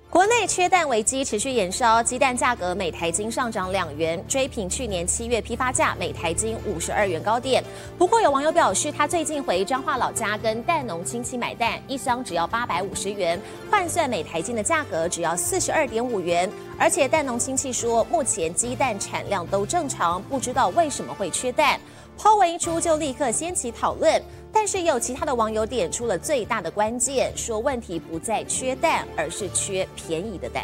国内缺蛋危机持续延烧，鸡蛋价格每台斤上涨2元，追平去年7月批发价每台斤52元高点。不过有网友表示，他最近回彰化老家跟蛋农亲戚买蛋，一箱只要850元，换算每台斤的价格只要42.5元。而且蛋农亲戚说，目前鸡蛋产量都正常，不知道为什么会缺蛋。抛文一出就立刻掀起讨论，但是也有其他的网友点出了最大的关键，说问题不在缺蛋，而是缺便宜的蛋。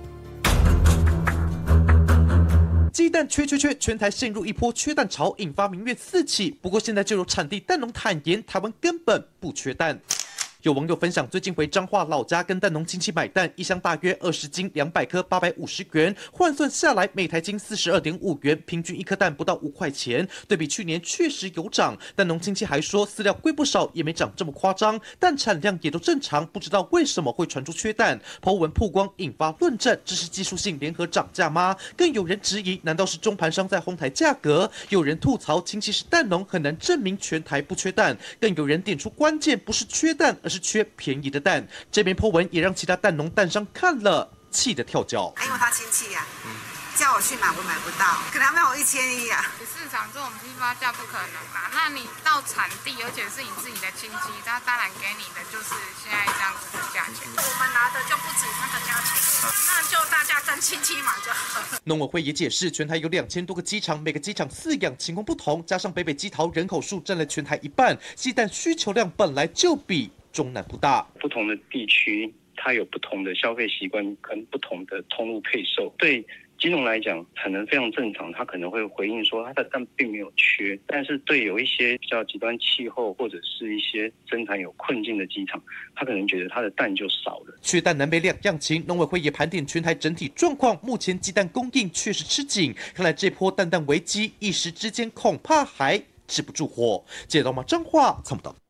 鸡蛋缺，全台陷入一波缺蛋潮，引发民怨四起。不过现在就有产地蛋农坦言，台湾根本不缺蛋。有网友分享，最近回彰化老家跟蛋农亲戚买蛋，一箱大约20斤，200颗，850元，换算下来每台斤42.5元，平均一颗蛋不到5块钱。对比去年确实有涨，蛋农亲戚还说饲料贵不少，也没涨这么夸张，蛋产量也都正常，不知道为什么会传出缺蛋。po文曝光引发论战，这是技术性联合涨价吗？更有人质疑，难道是中盘商在哄抬价格？有人吐槽亲戚是蛋农，很难证明全台不缺蛋。更有人点出关键不是缺蛋，而是缺便宜的蛋。这篇 po 文也让其他蛋农蛋商看了气得跳脚。 因为他亲戚呀，叫我去买，我买不到，可能要卖我1100啊。 市场这种批发价不可能嘛？那你到产地，而且是你自己的亲戚，他当然给你的就是现在这样子的价钱。 我们拿的就不止那个价钱，那就大家跟亲戚买就好。 农委会也解释，全台有2000多个鸡场，每个鸡场饲养情况不同，加上北基桃人口数占了全台一半，鸡蛋需求量本来就比中南部大。 不同的地区，它有不同的消费习惯跟不同的通路配售。对鸡农来讲，可能非常正常，他可能会回应说他的蛋并没有缺。但是对有一些比较极端气候或者是一些生产有困境的鸡场，他可能觉得他的蛋就少了。 缺蛋南北两样情，农委会也盘点全台整体状况，目前鸡蛋供应确实吃紧，看来这波蛋危机一时之间恐怕还止不住火。记者到彰化参不到。